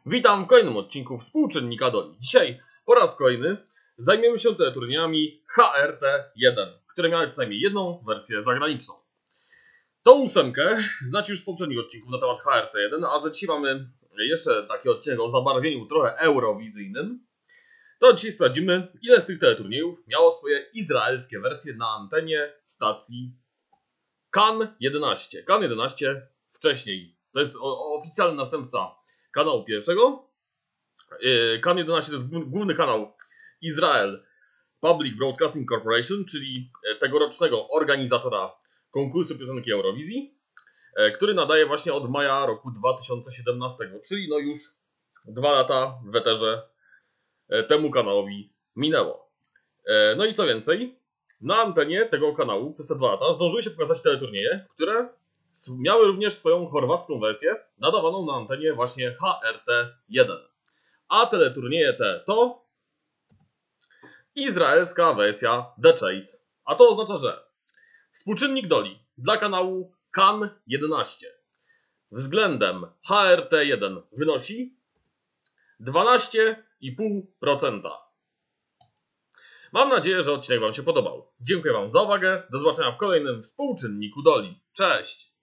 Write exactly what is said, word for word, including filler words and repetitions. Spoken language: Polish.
Witam w kolejnym odcinku Współczynnika Doli. Dzisiaj po raz kolejny zajmiemy się teleturniejami H R T jeden, które miały co najmniej jedną wersję zagraniczną. Tą ósemkę znacie już z poprzednich odcinków na temat H R T jeden, a że dzisiaj mamy jeszcze taki odcinek o zabarwieniu trochę eurowizyjnym, to dzisiaj sprawdzimy, ile z tych teleturniejów miało swoje izraelskie wersje na antenie stacji Kan jedenaście. Kan jedenaście wcześniej, to jest oficjalny następca kanału pierwszego. Kan jedenaście to jest główny kanał Israel Public Broadcasting Corporation, czyli tegorocznego organizatora konkursu piosenki Eurowizji, który nadaje właśnie od maja roku dwa tysiące siedemnastego, czyli no już dwa lata w eterze temu kanałowi minęło. No i co więcej, na antenie tego kanału przez te dwa lata zdążyły się pokazać teleturnieje, które miały również swoją chorwacką wersję nadawaną na antenie właśnie H R T jeden. A teleturnieje te to izraelska wersja The Chase. A to oznacza, że współczynnik Doli dla kanału Kan jedenaście względem H R T jeden wynosi dwanaście i pół procent. Mam nadzieję, że odcinek Wam się podobał. Dziękuję Wam za uwagę. Do zobaczenia w kolejnym współczynniku Doli. Cześć!